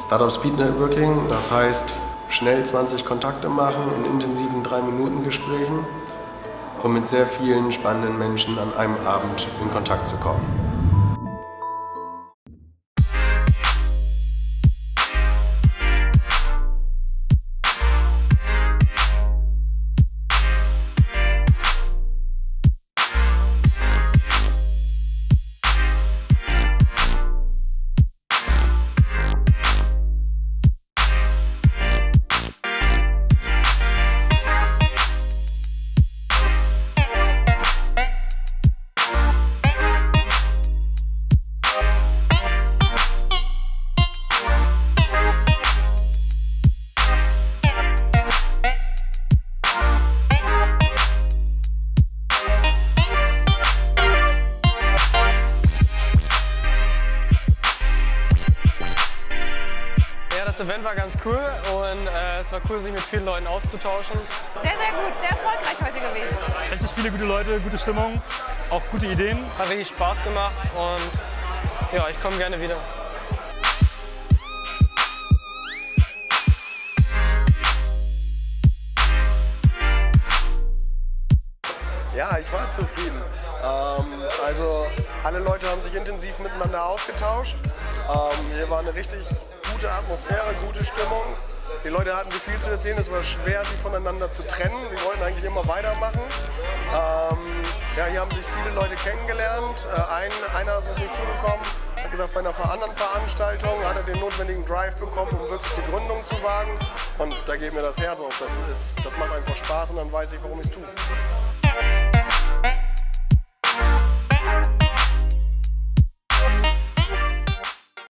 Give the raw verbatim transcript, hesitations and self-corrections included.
Startup Speed Networking, das heißt schnell zwanzig Kontakte machen in intensiven drei Minuten Gesprächen, um mit sehr vielen spannenden Menschen an einem Abend in Kontakt zu kommen. Das Event war ganz cool und äh, es war cool, sich mit vielen Leuten auszutauschen. Sehr, sehr gut, sehr erfolgreich heute gewesen. Richtig viele gute Leute, gute Stimmung, auch gute Ideen. Hat richtig Spaß gemacht und ja, ich komme gerne wieder. Ja, ich war zufrieden. Ähm, also alle Leute haben sich intensiv miteinander ausgetauscht. Ähm, hier war eine richtig gute Atmosphäre, gute Stimmung. Die Leute hatten sich viel zu erzählen, es war schwer, sie voneinander zu trennen. Die wollten eigentlich immer weitermachen. Ähm, ja, hier haben sich viele Leute kennengelernt. Äh, ein, einer ist auf mich zugekommen, hat gesagt, bei einer anderen Veranstaltung hat er den notwendigen Drive bekommen, um wirklich die Gründung zu wagen. Und da geht mir das Herz auf. Das, ist, das macht einfach Spaß und dann weiß ich, warum ich es tue.